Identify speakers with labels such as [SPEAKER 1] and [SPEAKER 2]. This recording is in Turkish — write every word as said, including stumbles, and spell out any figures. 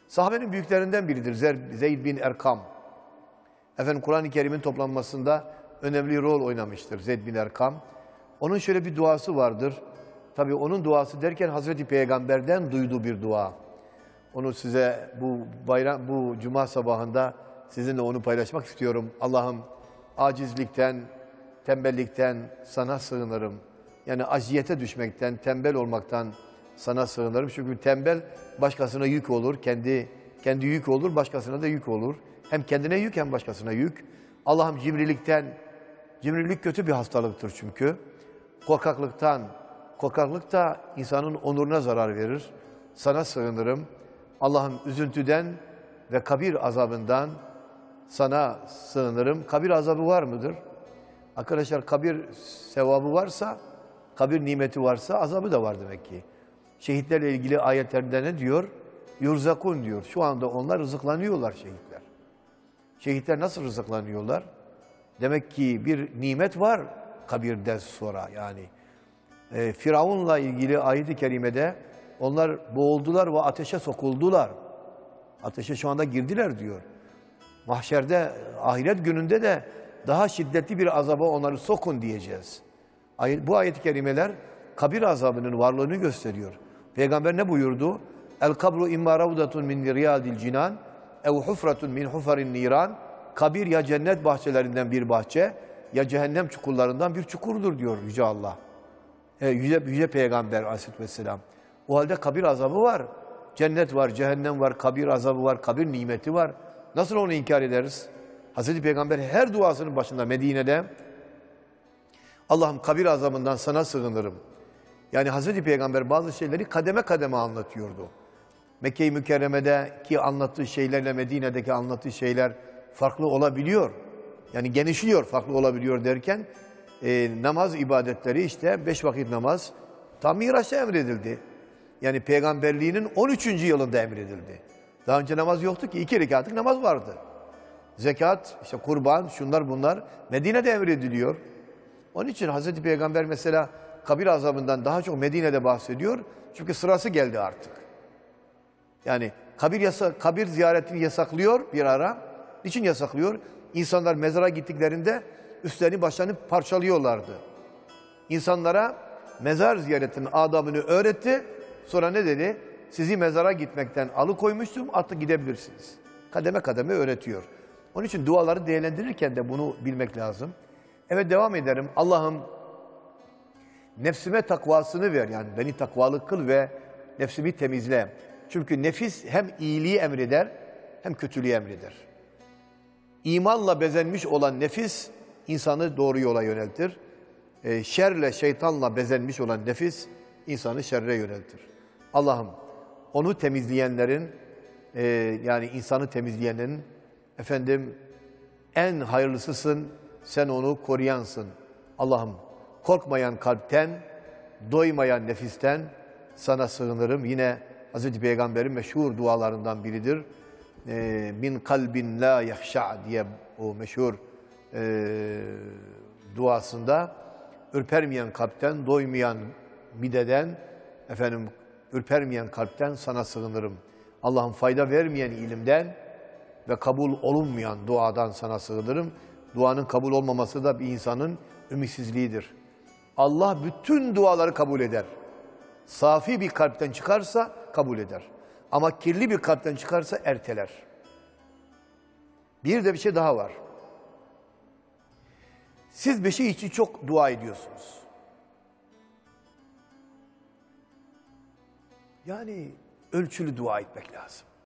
[SPEAKER 1] Sahabenin büyüklerinden biridir Zeyd bin Erkam. Efendim Kur'an-ı Kerim'in toplanmasında önemli rol oynamıştır Zeyd bin Erkam. Onun şöyle bir duası vardır. Tabii onun duası derken Hazreti Peygamber'den duyduğu bir dua. Onu size bu bayram, bu cuma sabahında sizinle onu paylaşmak istiyorum. Allah'ım acizlikten, tembellikten sana sığınırım. Yani aciyete düşmekten, tembel olmaktan sana sığınırım. Çünkü tembel başkasına yük olur, kendi kendi yük olur, başkasına da yük olur. Hem kendine yük hem başkasına yük. Allah'ım cimrilikten, cimrilik kötü bir hastalıktır çünkü. Korkaklıktan, korkaklık da insanın onuruna zarar verir. Sana sığınırım. Allah'ım üzüntüden ve kabir azabından sana sığınırım. Kabir azabı var mıdır? Arkadaşlar kabir sevabı varsa, kabir nimeti varsa azabı da var demek ki. Şehitlerle ilgili ayetlerde ne diyor? Yurzakun diyor. Şu anda onlar rızıklanıyorlar şehitler. Şehitler nasıl rızıklanıyorlar? Demek ki bir nimet var kabirden sonra yani. E, Firavun'la ilgili ayet-i kerimede onlar boğuldular ve ateşe sokuldular. Ateşe şu anda girdiler diyor. Mahşerde, ahiret gününde de daha şiddetli bir azaba onları sokun diyeceğiz. Bu ayet-i kerimeler kabir azabının varlığını gösteriyor. Peygamber ne buyurdu? El kabru imma ravdatun min riyadil cinan ev hufratun min hufarin niran. Kabir ya cennet bahçelerinden bir bahçe ya cehennem çukurlarından bir çukurdur diyor Yüce Allah. E, yüce, yüce Peygamber Aleyhisselatü Vesselam. O halde kabir azabı var. Cennet var, cehennem var, kabir azabı var, kabir nimeti var. Nasıl onu inkar ederiz? Hazreti Peygamber her duasının başında Medine'de Allah'ım kabir azabından sana sığınırım. Yani Hazreti Peygamber bazı şeyleri kademe kademe anlatıyordu. Mekke-i Mükerreme'deki anlattığı şeylerle Medine'deki anlattığı şeyler farklı olabiliyor. Yani genişliyor, farklı olabiliyor derken e, namaz ibadetleri işte beş vakit namaz tam Miraç'ta emredildi. Yani peygamberliğinin on üçüncü yılında emredildi. Daha önce namaz yoktu ki, iki rekatlık namaz vardı. Zekat, işte kurban, şunlar bunlar Medine'de emrediliyor. Onun için Hazreti Peygamber mesela kabir azabından daha çok Medine'de bahsediyor. Çünkü sırası geldi artık. Yani kabir, yasa, kabir ziyaretini yasaklıyor bir ara. Niçin yasaklıyor? İnsanlar mezara gittiklerinde üstlerini başlarını parçalıyorlardı. İnsanlara mezar ziyaretinin adabını öğretti. Sonra ne dedi? Sizi mezara gitmekten alıkoymuştum, artık gidebilirsiniz. Kademe kademe öğretiyor. Onun için duaları değerlendirirken de bunu bilmek lazım. Evet, devam ederim. Allah'ım nefsime takvasını ver. Yani beni takvalı kıl ve nefsimi temizle. Çünkü nefis hem iyiliği emreder hem kötülüğü emreder. İmanla bezenmiş olan nefis insanı doğru yola yöneltir. E, şerle, şeytanla bezenmiş olan nefis insanı şerre yöneltir. Allah'ım onu temizleyenlerin, e, yani insanı temizleyenlerin efendim en hayırlısısın, sen onu koruyansın. Allah'ım korkmayan kalpten, doymayan nefisten sana sığınırım. Yine Hazreti Peygamber'in meşhur dualarından biridir. E, Min kalbin la yahşa diye o meşhur e, duasında ürpermeyen kalpten, doymayan mideden, efendim ürpermeyen kalpten sana sığınırım. Allah'ım fayda vermeyen ilimden ve kabul olunmayan duadan sana sığınırım. Duanın kabul olmaması da bir insanın ümitsizliğidir. Allah bütün duaları kabul eder. Safi bir kalpten çıkarsa kabul eder. Ama kirli bir kalpten çıkarsa erteler. Bir de bir şey daha var. Siz bir şey için çok dua ediyorsunuz. Yani ölçülü dua etmek lazım.